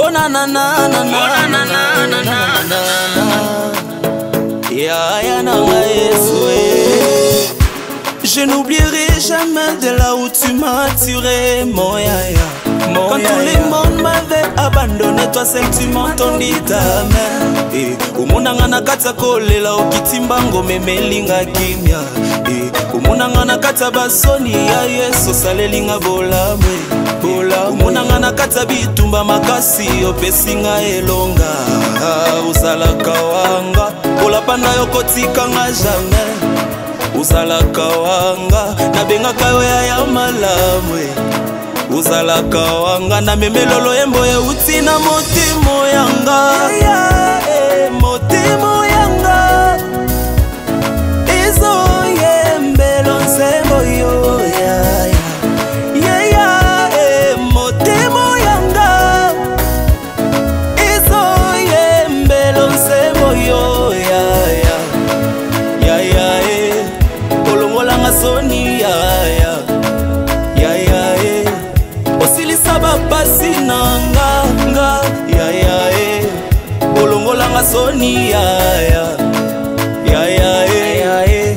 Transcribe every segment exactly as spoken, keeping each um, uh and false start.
Oh na na na na na na na na na. Ya ya na Yesu. Je n'oublierai jamais de là où tu m'as tiré, mon yaya. Quand tout le monde m'avait abandonné, toi seul tu m'entendis ta main. Eh, umunanga na kata kolela okitimbango memelinga kimya. Eh, umunanga na kata basoni ya Yesu salelinga bolamwe. Bola umunanga na kata bitumba makasi opesinga elonga. Uzalaka wanga, bola panda yokotika nga jamais. Uzalaka wanga, na benga kayo ya malamwe. Uzalaka wanga, na memelolo yembo ye uti na motimo yanga. Motimo yanga, izo yembelo nsembo yo ya ya ya ya. Motimo yanga, izo yembelo nsembo yo ya ya ya ya. Olongolanga soni ya ya ya ya ya. Osilisa bapasi nanga nga ya ya ya. Olongolanga soni ya ya ya ya ya ya.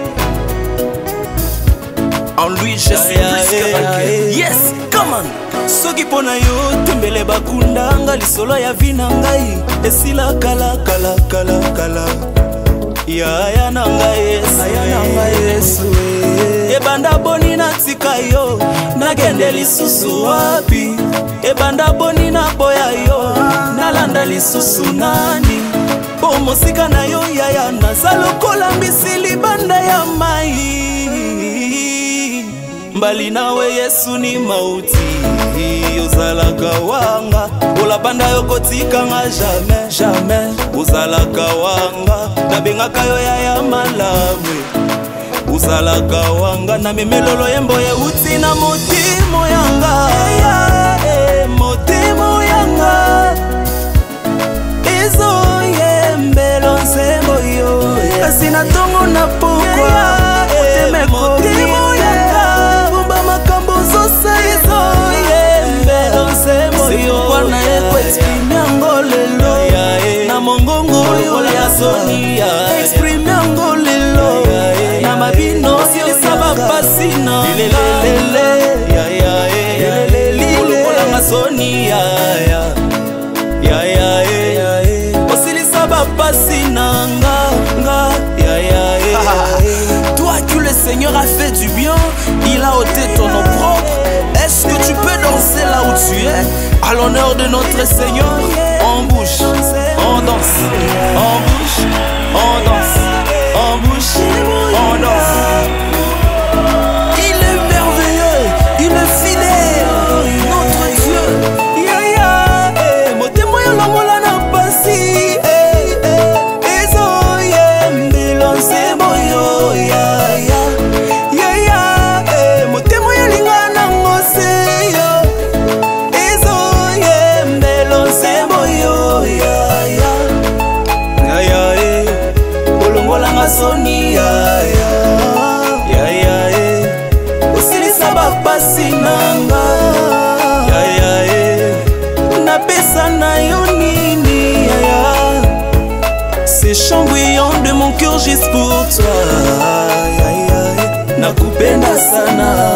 En lui je suis plus que vainqueur. Yes, come on. Soki pona yo tembele bakundanga lisolo ya vina ngai esila kala kala kala kala. Ya ya nanga Yesu, ya nanga Yesu. Ebanda boni na tika yo, nagende lisusu wapi? Ebanda boni na boya yo, nalanda lisusu nani? Bomo sika na yo ya ya nazalo kola mbisili banda ya mai. Mbali nawe Yesu ni mauti. Uzalaka wanga, ola banda yo kotika nga jamais, jamais. Uzalaka wanga, na benga kayo ya ya malamwe. Uzalaka wanga, na memelolo yembo ye uti na motimo yanga. Motimo yanga, izo yembelo nsembo yo. Kasi na tongo na pokwa, uteme motimo yanga. Bumba makambo zosa izo yembelo nsembo yo. Kwa na eko exprime angolelo, na mongongo yo ya sonia. Exprime angolelo, na mabino silisa bapasi na lelelele. Ya ya ya, ulongolanga sonia ya ya ya ya. Osilisa bapasi na nga nga ya ya ya. Toi que le Seigneur a fait du bien, il a ôté ton nom propre. Est-ce que tu peux danser là où tu es, à l'honneur de notre Seigneur? En bouche, on danse, en bouche, on danse, en bouche, on danse. Il est merveilleux, il est fidèle, notre Dieu. Ya ya, eh, motemo ya longola na pasi, eh, eh, ezo yembelo nsembo yo ya ya ya ya, eh, motemo ya linga na ngose yo. Ezo yembelo nsembo yo ya ya ya ya eh. Olongolanga soni ya ya ya ya eh. Osilisa bapasi nanga ya ya eh. Napesa na yo nini ya ya. Ces chants brillants de mon cœur juste pour toi ya ya eh. Nakupenda sana